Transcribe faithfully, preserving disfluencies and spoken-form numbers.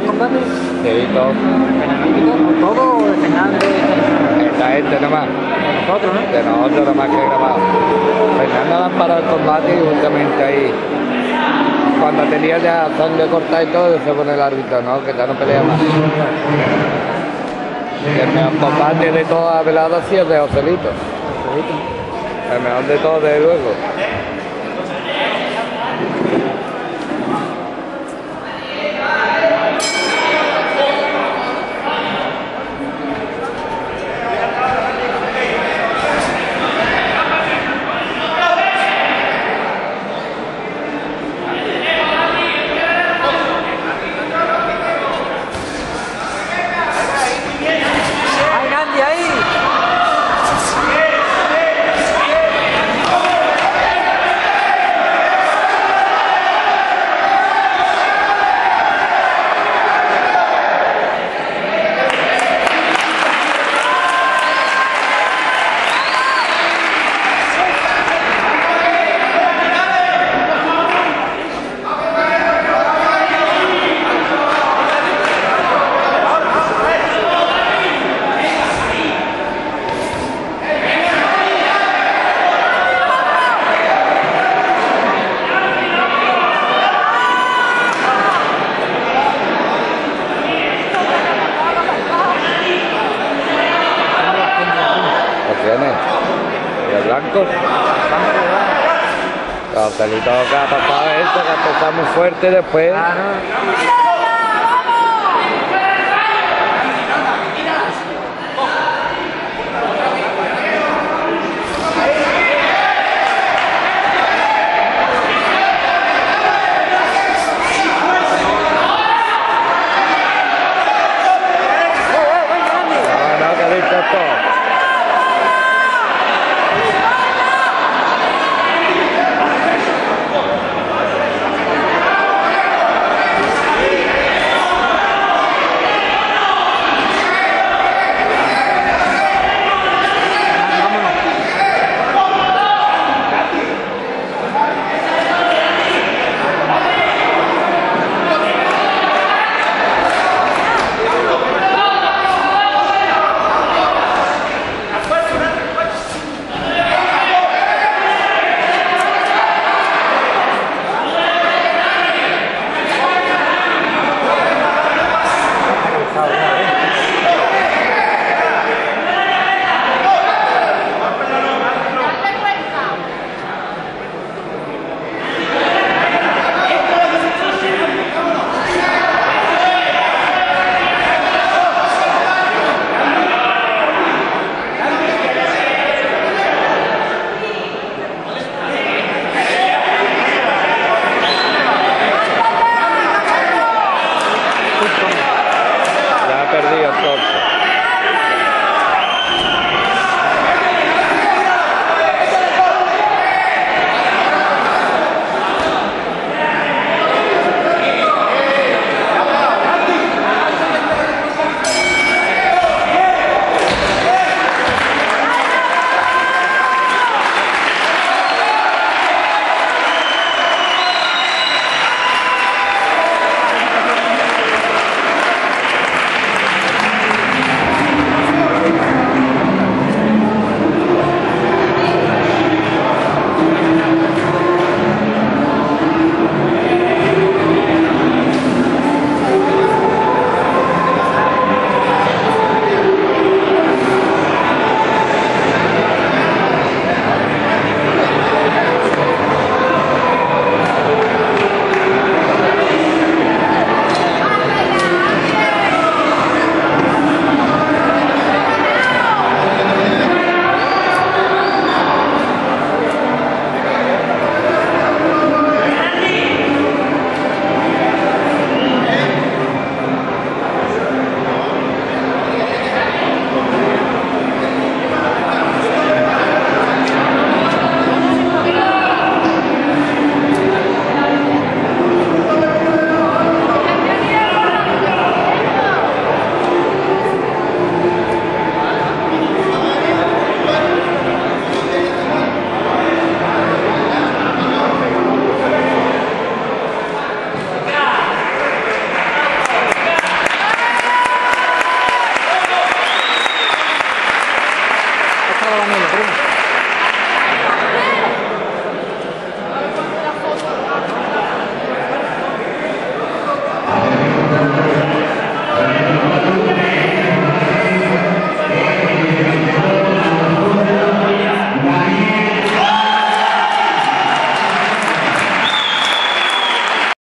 los combates? Sí, todo. ¿Todo o de Fernando y de Esta gente nomás. nosotros, no? De nosotros nomás que he grabado. Fernando la han parado el combate y justamente ahí, cuando tenía ya sangre cortada y todo, se pone el árbitro, ¿no? Que ya no pelea más. Y el mejor combate de toda la velada sí es de Joselito. El mejor de todos, desde luego. ¡Hay nadie ahí! ¿Lo tienes? ¿Y el blanco? Joselito que ha pasado esto, que ha empezado muy fuerte después. No, no, que ha dicho esto. Ya ha perdido el top.